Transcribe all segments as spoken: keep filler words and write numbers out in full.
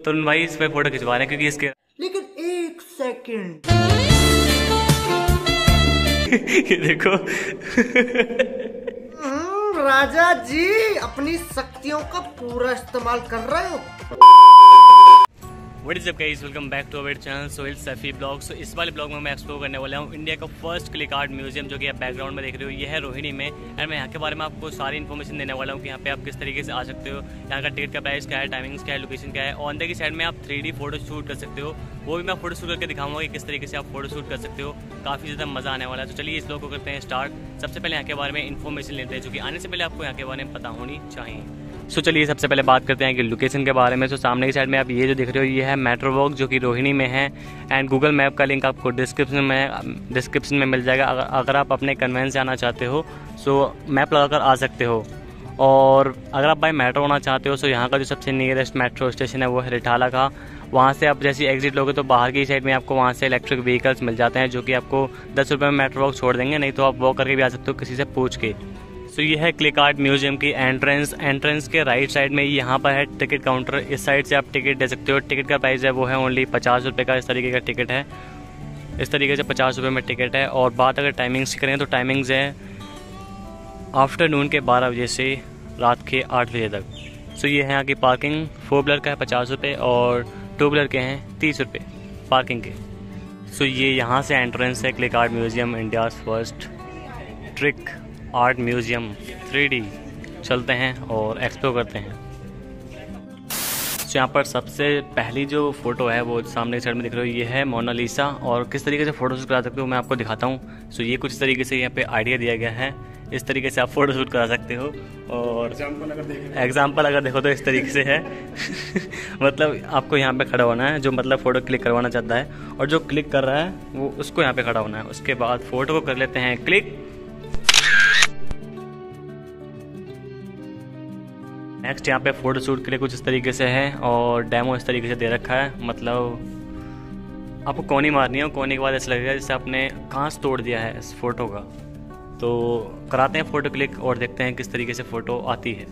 तरुण भाई इस पे फोटो खिंचवा रहे हैं क्योंकि इसके लेकिन एक सेकंड ये देखो राजा जी अपनी शक्तियों का पूरा इस्तेमाल कर रहे हो। What is up guys, welcome back to our channel Sohail Saifi blog. So इस वाले ब्लॉग में मैं एक्सप्लोर करने वाला हूँ इंडिया का फर्स्ट क्लिक आर्ट म्यूजियम, जो कि आप बैकग्राउंड में देख रहे हो। ये है रोहिणी में, एंड मैं यहाँ के बारे में आपको सारी इन्फॉर्मेशन देने वाला हूँ कि यहाँ पे आप किस तरीके से आ सकते हो, यहाँ का टिकट का प्राइस क्या है, टाइमिंग्स क्या है, लोकेशन क्या है। और अंदर की साइड में आप थ्री डी फोटो शूट कर सकते हो, वो भी मैं फोटो शूट करके दिखाऊंगा कि किस तरीके से आप फोटो शूट कर सकते हो। काफ़ी ज़्यादा मज़ा आने वाला है। तो चलिए इस ब्लॉग को करते हैं स्टार्ट। सबसे पहले यहाँ के बारे में इन्फॉर्मेशन लेते हैं, जो कि आने से पहले आपको यहाँ के बारे में पता होनी चाहिए। सो so, चलिए सबसे पहले बात करते हैं कि लोकेशन के बारे में। सो so, सामने की साइड में आप ये जो दिख रहे हो ये है मेट्रो वॉक, जो कि रोहिणी में है। एंड गूगल मैप का लिंक आपको डिस्क्रिप्शन में डिस्क्रिप्शन में मिल जाएगा। अगर अगर आप अपने कन्वेंस से आना चाहते हो सो मैप लगाकर आ सकते हो। और अगर आप बाय मेट्रो आना चाहते हो सो यहाँ का जो सबसे नियरेस्ट मेट्रो स्टेशन है वो है रिठाला का। वहाँ से आप जैसे एग्जिट लोगे तो बाहर की साइड में आपको वहाँ से इलेक्ट्रिक व्हीकल्स मिल जाते हैं, जो कि आपको दस रुपये में मेट्रो वॉक छोड़ देंगे, नहीं तो आप वॉक करके भी आ सकते हो किसी से पूछ के। सो so, ये है क्लिक आर्ट म्यूजियम की एंट्रेंस। एंट्रेंस के राइट साइड में यहाँ पर है टिकट काउंटर। इस साइड से आप टिकट दे सकते हो। टिकट का प्राइस है वो है ओनली पचास रुपये का। इस तरीके का टिकट है, इस तरीके से पचास रुपये में टिकट है। और बात अगर टाइमिंग्स की करें तो टाइमिंग्स है आफ्टरनून के बारह बजे से रात के आठ बजे तक। सो so, ये है यहाँ की पार्किंग। फोर व्हीलर का है पचास रुपये और टू व्हीलर के हैं तीस रुपये पार्किंग के। सो so, ये यहाँ से एंट्रेंस है click art museum, India first trick art museum three D. चलते हैं और एक्सप्लोर करते हैं। तो यहाँ पर सबसे पहली जो फोटो है वो सामने साइड में दिख रही है, ये है मोनालिसा। और किस तरीके से फोटो शूट करा सकते हो मैं आपको दिखाता हूँ। सो ये कुछ तरीके से यहाँ पे आइडिया दिया गया है, इस तरीके से आप फोटो शूट करा सकते हो। और एग्जाम्पल अगर देखो तो इस तरीके से है मतलब आपको यहाँ पे खड़ा होना है, जो मतलब फ़ोटो क्लिक करवाना चाहता है, और जो क्लिक कर रहा है वो उसको यहाँ पे खड़ा होना है। उसके बाद फ़ोटो को कर लेते हैं क्लिक। नेक्स्ट यहाँ पे फोटो शूट के लिए कुछ इस तरीके से है, और डेमो इस तरीके से दे रखा है। मतलब आपको कोनी मारनी है, कोनी के बाद ऐसा लगेगा जैसे आपने कांच तोड़ दिया है इस फोटो का। तो कराते हैं फोटो क्लिक और देखते हैं किस तरीके से फोटो आती है।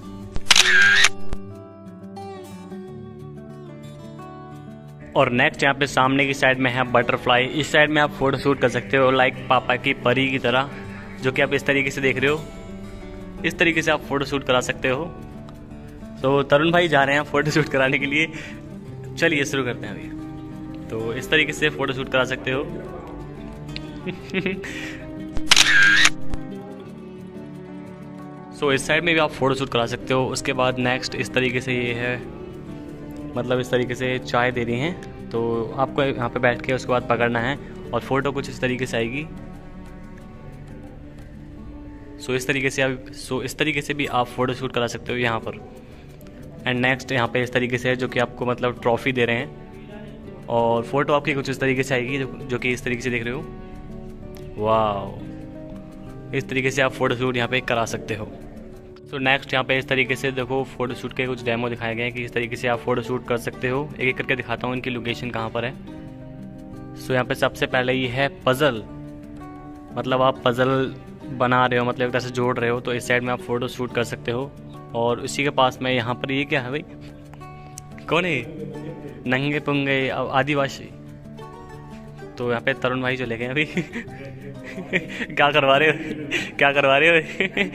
और नेक्स्ट यहाँ पे सामने की साइड में है बटरफ्लाई। इस साइड में आप फोटो शूट कर सकते हो लाइक पापा की परी की तरह, जो कि आप इस तरीके से देख रहे हो। इस तरीके से आप फोटो शूट करा सकते हो। तो तरुण भाई जा रहे हैं फोटो शूट कराने के लिए। चलिए शुरू करते हैं अभी। तो इस तरीके से फोटो शूट करा सकते हो सो so, इस साइड में भी आप फोटो शूट करा सकते हो। उसके बाद नेक्स्ट इस तरीके से ये है, मतलब इस तरीके से चाय दे रही हैं, तो आपको यहाँ पे बैठ के उसके बाद पकड़ना है और फोटो कुछ इस तरीके से आएगी। सो so, इस तरीके से आप सो so, इस तरीके से भी आप फोटो शूट करा सकते हो यहाँ पर। एंड नेक्स्ट यहाँ पे इस तरीके से है, जो कि आपको मतलब ट्रॉफी दे रहे हैं, और फोटो आपकी कुछ इस तरीके से आएगी, जो, जो कि इस तरीके से देख रहे हो। वाह, इस तरीके से आप फोटो शूट यहाँ पे करा सकते हो। तो नेक्स्ट यहाँ पे इस तरीके से देखो फोटो शूट के कुछ डेमो दिखाए गए हैं कि इस तरीके से आप फोटो शूट कर सकते हो। एक एक करके दिखाता हूँ इनकी लोकेशन कहाँ पर है। सो so, यहाँ पे सबसे पहले ये है पजल, मतलब आप पजल बना रहे हो, मतलब एक तरह से जोड़ रहे हो, तो इस साइड में आप फोटो शूट कर सकते हो। और उसी के पास में यहाँ पर ये क्या है भाई, कौन है, नंगे पुंगे आदिवासी। तो यहाँ पे तरुण भाई चले गए अभी क्या करवा रहे हो क्या करवा रहे हो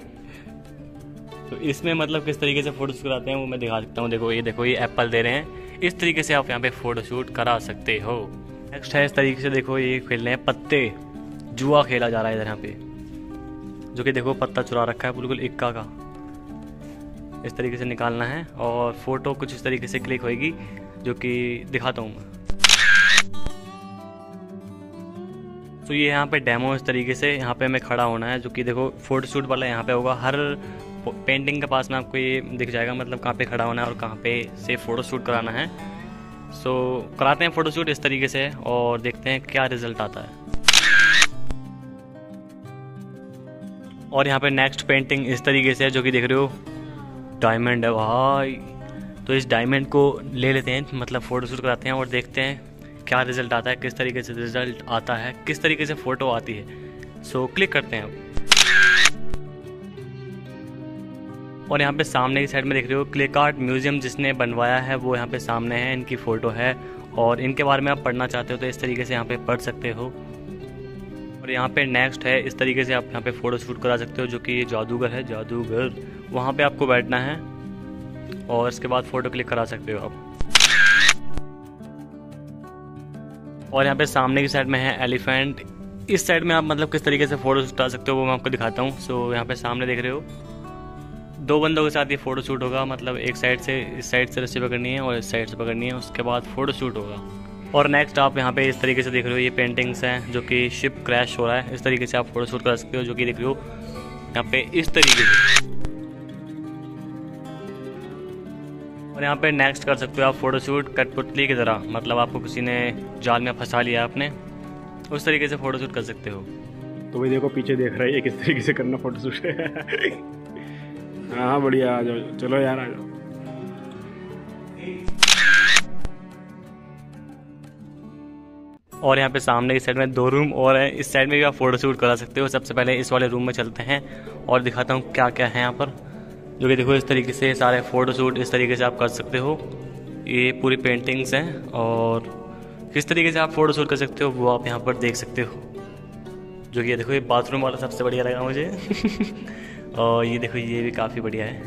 तो इसमें मतलब किस तरीके से फोटो शूट कराते हैं वो मैं दिखा सकता हूँ। देखो ये देखो ये एप्पल दे रहे हैं, इस तरीके से आप यहाँ पे फोटो शूट करा सकते हो। नेक्स्ट है इस तरीके से, देखो ये खेल रहे हैं पत्ते, जुआ खेला जा रहा है इधर यहाँ पे, जो कि देखो पत्ता चुरा रखा है बिल्कुल इक्का का। इस तरीके से निकालना है और फोटो कुछ इस तरीके से क्लिक होएगी, जो कि दिखाता हूँ मैं। तो ये यहाँ पे डेमो इस तरीके से यहाँ पे हमें खड़ा होना है, जो कि देखो फोटो शूट वाला यहाँ पे होगा। हर पेंटिंग के पास में आपको ये दिख जाएगा, मतलब कहाँ पे खड़ा होना है और कहाँ पे से फोटो शूट कराना है। सो कराते हैं फोटो शूट इस तरीके से और देखते हैं क्या रिजल्ट आता है। और यहाँ पे नेक्स्ट पेंटिंग इस तरीके से है, जो कि देख रहे हो डायमंड है भाई। तो इस डायमंड को ले लेते हैं, मतलब फोटो शूट कराते हैं और देखते हैं क्या रिजल्ट आता है, किस तरीके से रिजल्ट आता है, किस तरीके से फोटो आती है। सो क्लिक करते हैं अब। और यहाँ पे सामने की साइड में देख रहे हो क्लिक आर्ट म्यूजियम जिसने बनवाया है वो यहाँ पे सामने है, इनकी फ़ोटो है और इनके बारे में आप पढ़ना चाहते हो तो इस तरीके से यहाँ पे पढ़ सकते हो। और यहाँ पे नेक्स्ट है, इस तरीके से आप यहाँ पे फ़ोटो शूट करा सकते हो, जो कि ये जादूगर है, जादूगर वहाँ पे आपको बैठना है और इसके बाद फ़ोटो क्लिक करा सकते हो आप। और यहाँ पे सामने की साइड में है एलिफेंट, इस साइड में आप मतलब किस तरीके से फ़ोटो शूट करा सकते हो वो मैं आपको दिखाता हूँ। सो यहाँ पे सामने देख रहे हो दो बंदों के साथ ये फ़ोटो शूट होगा, मतलब एक साइड से इस साइड से रस्सी पकड़नी है और इस साइड से पकड़नी है, उसके बाद फ़ोटो शूट होगा। और नेक्स्ट आप यहाँ पे इस तरीके से देख रहे हो ये पेंटिंग्स हैं जो कि शिप क्रैश हो रहा है, इस तरीके से आप फ़ोटो शूट कर सकते हो, जो कि देख रहे हो यहाँ पे इस तरीके से। और यहाँ पे नेक्स्ट कर सकते हो आप फ़ोटो शूट कठपुतली की तरह, मतलब आपको किसी ने जाल में फंसा लिया आपने, उस तरीके से फ़ोटो शूट कर सकते हो। तो भाई देखो पीछे देख रहा है ये किस तरीके से करना फ़ोटो शूट। हाँ बढ़िया, आ जाओ, चलो यार आ जाओ। और यहाँ पे सामने इस साइड में दो रूम और है, इस साइड में भी आप फ़ोटो शूट करा सकते हो। सबसे पहले इस वाले रूम में चलते हैं और दिखाता हूँ क्या क्या है यहाँ पर, जो कि देखो इस तरीके से सारे फ़ोटो शूट इस तरीके से आप कर सकते हो। ये पूरी पेंटिंग्स हैं और किस तरीके से आप फ़ोटो शूट कर सकते हो वो आप यहाँ पर देख सकते हो, जो कि ये देखो ये बाथरूम वाला सबसे बढ़िया लगा मुझे। और ये देखो ये भी काफ़ी बढ़िया है।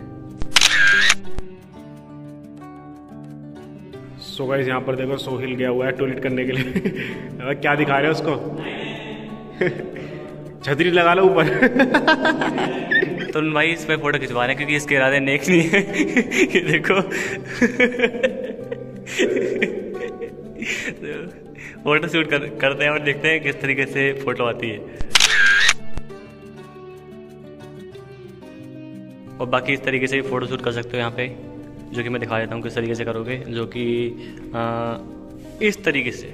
सो गाइस यहाँ पर देखो सोहिल गया हुआ है टॉयलेट करने के लिए। क्या दिखा रहे हो उसको? छतरी लगा लो ऊपर। तो भाई इस पे फोटो खिंचवा रहे हैं क्योंकि इसके इरादे नेक नहीं है। ये देखो फोटो शूट कर, करते हैं और देखते हैं किस तरीके से फोटो आती है। और बाकी इस तरीके से भी फ़ोटो शूट कर सकते हो यहाँ पे, जो कि मैं दिखा देता हूँ किस तरीके से करोगे, जो कि इस तरीके से।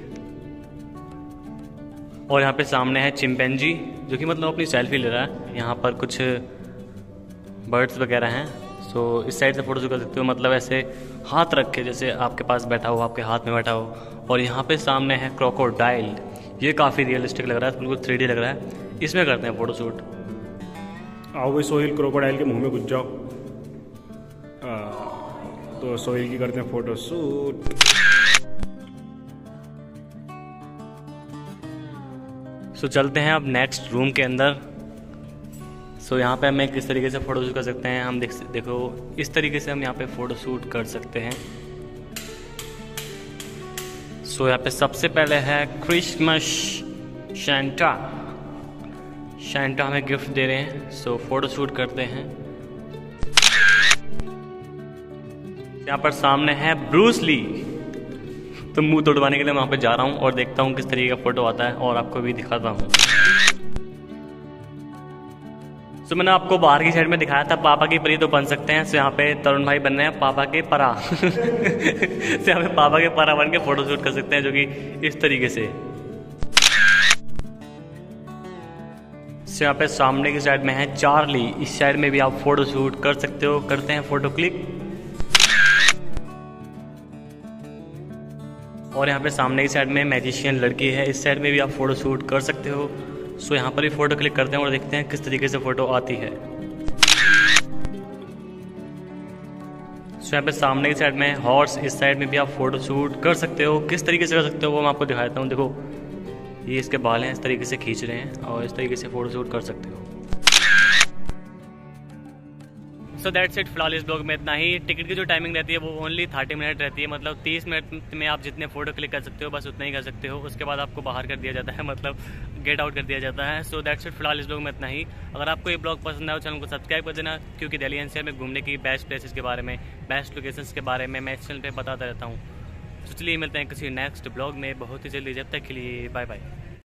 और यहाँ पे सामने है चिंपैंजी जो कि मतलब अपनी सेल्फी ले रहा है। यहाँ पर कुछ बर्ड्स वगैरह हैं, सो इस साइड से फ़ोटो शूट कर सकते हो, मतलब ऐसे हाथ रख के जैसे आपके पास बैठा हो, आपके हाथ में बैठा हो। और यहाँ पे सामने है क्रोकोडाइल, ये काफ़ी रियलिस्टिक लग रहा है, बिल्कुल थ्री डी लग रहा है, इसमें करते हैं फ़ोटो शूट। आओ भाई सोहिल क्रोकोडाइल के मुंह में घुस जाओ। आ, तो सोहिल की करते हैं फोटो शूट। सो चलते हैं अब नेक्स्ट रूम के अंदर। सो यहाँ पे हमें किस तरीके से फ़ोटो शूट कर सकते हैं हम देख देखो इस तरीके से हम यहाँ पे फ़ोटो शूट कर सकते हैं। सो यहाँ पे सबसे पहले है क्रिसमस सैंटा, सैंटा हमें गिफ्ट दे रहे हैं, सो फोटो शूट करते हैं। यहाँ पर सामने है ब्रूस ली, तो मुंह तोड़वाने के लिए मैं वहाँ पे जा रहा हूँ और देखता हूँ किस तरीके का फोटो आता है और आपको भी दिखाता हूँ। सो मैंने आपको बाहर की साइड में दिखाया था पापा की परी तो बन सकते हैं, सो यहाँ पे तरुण भाई बन रहे हैं पापा के परा। सो यहाँ पे पापा के परा बन के फोटो शूट कर सकते हैं, जो कि इस तरीके से। सो यहाँ पे सामने की साइड में है चार्ली, इस साइड में भी आप फोटो शूट कर सकते हो। करते हैं फोटो क्लिक। और यहाँ पे सामने की साइड में मैजिशियन लड़की है, इस साइड में भी आप फोटो शूट कर सकते हो। सो यहाँ पर भी फोटो क्लिक करते हैं और देखते हैं किस तरीके से फोटो आती है। सो यहाँ पे सामने की साइड में हॉर्स, इस साइड में भी आप फोटो शूट कर सकते हो। किस तरीके से कर सकते हो वो मैं आपको दिखाता हूँ। देखो ये इसके बाल हैं, इस तरीके से खींच रहे हैं और इस तरीके से फोटो शूट कर सकते हो। सो दैट्स इट, फिलहाल इस ब्लॉग में इतना ही। टिकट की जो टाइमिंग रहती है वो ओनली थर्टी मिनट रहती है, मतलब तीस मिनट में आप जितने फोटो क्लिक कर सकते हो बस उतना ही कर सकते हो। उसके बाद आपको बाहर कर दिया जाता है, मतलब गेट आउट कर दिया जाता है। सो दैट्स इट, फिलहाल इस ब्लॉग में इतना ही। अगर आपको ये ब्लॉग पसंद आए चैनल को सब्सक्राइब कर देना, क्योंकि दिल्ली एनसीआर में घूमने की बेस्ट प्लेसेस के बारे में, बेस्ट लोकेशंस के बारे में मैं इस चैनल पर बताता रहता हूँ। तो चलिए मिलते हैं किसी नेक्स्ट ब्लॉग में बहुत ही जल्दी, जब तक के लिए बाय बाय।